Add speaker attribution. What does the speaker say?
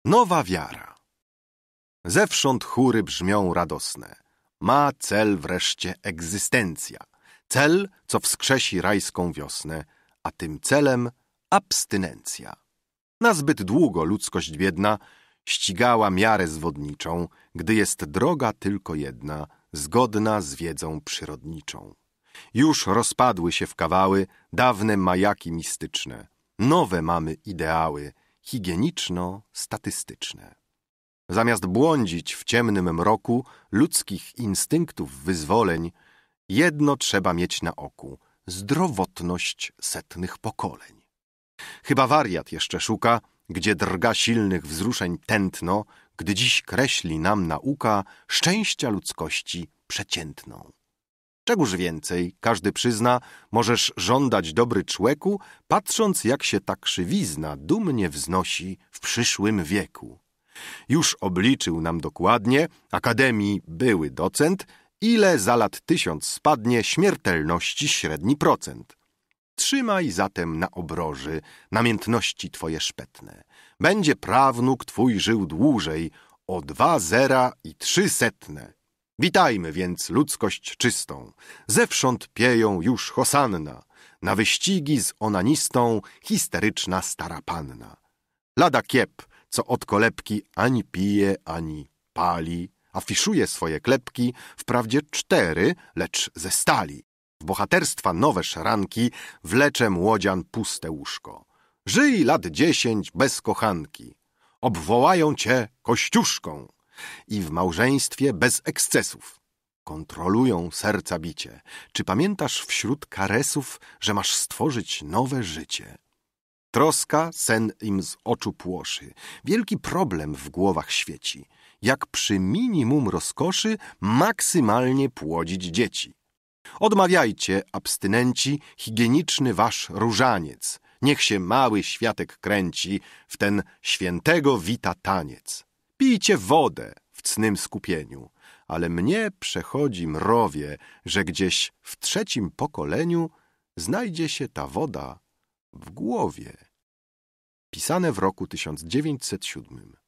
Speaker 1: Nowa wiara. Zewsząd chóry brzmią radosne. Ma cel wreszcie egzystencja. Cel, co wskrzesi rajską wiosnę, a tym celem abstynencja. Na zbyt długo ludzkość biedna ścigała miarę zwodniczą, gdy jest droga tylko jedna, zgodna z wiedzą przyrodniczą. Już rozpadły się w kawały dawne majaki mistyczne. Nowe mamy ideały, higieniczno-statystyczne. Zamiast błądzić w ciemnym mroku ludzkich instynktów wyzwoleń, jedno trzeba mieć na oku – zdrowotność setnych pokoleń. Chyba wariat jeszcze szuka, gdzie drga silnych wzruszeń tętno, gdy dziś kreśli nam nauka szczęścia ludzkości przeciętną. Czegóż więcej, każdy przyzna, możesz żądać dobry człeku, patrząc jak się ta krzywizna dumnie wznosi w przyszłym wieku. Już obliczył nam dokładnie akademii były docent, ile za lat 1000 spadnie śmiertelności średni procent. Trzymaj zatem na obroży namiętności twoje szpetne. Będzie prawnuk twój żył dłużej o 2 zera i 300. Witajmy więc ludzkość czystą. Zewsząd pieją już hosanna. Na wyścigi z onanistą histeryczna stara panna. Lada kiep, co od kolebki ani pije, ani pali, afiszuje swoje klepki, wprawdzie 4, lecz ze stali. W bohaterstwa nowe szranki wlecze młodzian puste łóżko. Żyj lat 10 bez kochanki. Obwołają cię kościuszką. I w małżeństwie bez ekscesów. Kontrolują serca bicie. Czy pamiętasz wśród karesów, że masz stworzyć nowe życie? Troska sen im z oczu płoszy. Wielki problem w głowach świeci. Jak przy minimum rozkoszy maksymalnie płodzić dzieci. Odmawiajcie, abstynenci, higieniczny wasz różaniec. Niech się mały światek kręci w ten świętego wita taniec. Pijcie wodę w cnym skupieniu, ale mnie przechodzi mrowie, że gdzieś w 3. pokoleniu znajdzie się ta woda w głowie. Pisane w roku 1907.